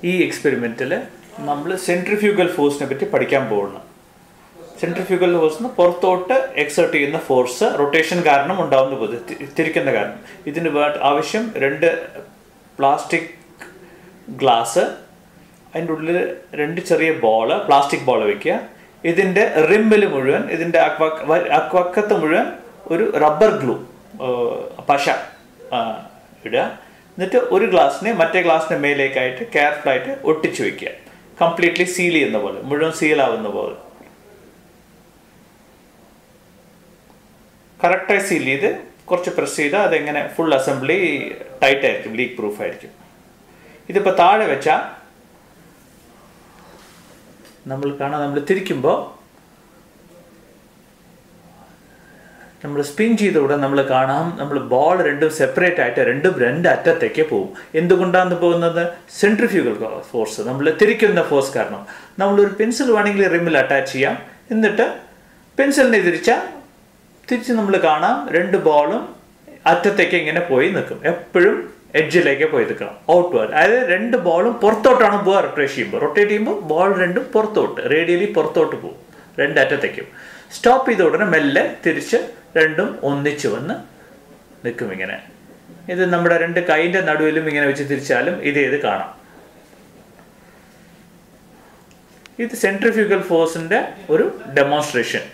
ഈ എക്സ്പെരിമെൻറ്റിൽ നമ്മൾ സെൻട്രിഫ്യൂഗൽ ഫോഴ്സിനെ പറ്റി പഠിക്കാൻ പോകുന്നു. സെൻട്രിഫ്യൂഗൽ ഫോഴ്സ് പുറത്തോട്ട് എക്സേർട്ട് ചെയ്യുന്ന ഫോഴ്സ് റൊട്ടേഷൻ കാരണം ഉണ്ടാകുന്ന പോലെ തിരിക്കുന്ന കാരണം. ഇതിന് ആവശ്യം 2 പ്ലാസ്റ്റിക് ഗ്ലാസ്, അതിൻ്റെ ഉള്ളിൽ 2 ചെറിയ പ്ലാസ്റ്റിക് ബോൾ വയ്ക്കുക. ഇതിൻ്റെ റിമ്മിൽ മുഴുവൻ, ഇതിൻ്റെ അക്വക്കത്ത് മുഴുവൻ ഒരു റബ്ബർ ഗ്ലൂ പശ ഇടുക. എന്നിട്ട് ഒരു ഗ്ലാസ്സിനെ മറ്റേ ഗ്ലാസ്സിൻ്റെ മേലേക്കായിട്ട് കെയർഫുള്ളായിട്ട് ഒട്ടിച്ചു വയ്ക്കുക. കംപ്ലീറ്റ്ലി സീൽ ചെയ്യുന്ന പോലെ, മുഴുവൻ സീലാവുന്ന പോലെ കറക്റ്റായി സീൽ ചെയ്ത് കുറച്ച് പ്രസ് ചെയ്താൽ അതെങ്ങനെ ഫുൾ അസംബ്ലി ടൈറ്റ് ആയിരിക്കും, ലീക്ക് പ്രൂഫ് ആയിരിക്കും. ഇതിപ്പോൾ താഴെ വെച്ചാൽ നമ്മൾ തിരിക്കുമ്പോൾ നമ്മൾ സ്പിൻ ചെയ്തുകൂടെ നമ്മൾ കാണാം, നമ്മൾ ബോൾ രണ്ടും സെപ്പറേറ്റ് ആയിട്ട് രണ്ട് അറ്റത്തേക്ക് പോകും. എന്തുകൊണ്ടാണ് പോകുന്നത്? സെൻട്രിഫ്യൂഗൽ ഫോഴ്സ്, നമ്മൾ തിരിക്കുന്ന ഫോഴ്സ് കാരണം. നമ്മളൊരു പെൻസിൽ വേണമെങ്കിൽ റിമ്മിൽ അറ്റാച്ച് ചെയ്യാം. എന്നിട്ട് പെൻസിലിനെ തിരിച്ച് നമ്മൾ കാണാം 2 ബോളും അറ്റത്തേക്ക് ഇങ്ങനെ പോയി നിൽക്കും. എപ്പോഴും എഡ്ജിലേക്ക് പോയി നിൽക്കണം, ഔട്ട്വേർഡ്. അതായത് 2 ബോളും പുറത്തോട്ടാണ് പോവുക. റൊട്ടേറ്റ് ചെയ്യുമ്പോൾ ബോൾ രണ്ടും പുറത്തോട്ട്, റേഡിയലി പുറത്തോട്ട് പോകും, 2 അറ്റത്തേക്കും. സ്റ്റോപ്പ് ചെയ്ത ഉടനെ മെല്ലെ തിരിച്ച് രണ്ടും ഒന്നിച്ച് വന്ന് നിൽക്കും ഇങ്ങനെ. ഇത് നമ്മുടെ 2 കൈൻ്റെ നടുവിലും ഇങ്ങനെ വെച്ച് തിരിച്ചാലും ഇത് കാണാം. ഇത് സെൻട്രിഫ്യൂഗൽ ഫോഴ്സിൻ്റെ ഒരു ഡെമോൺസ്ട്രേഷൻ.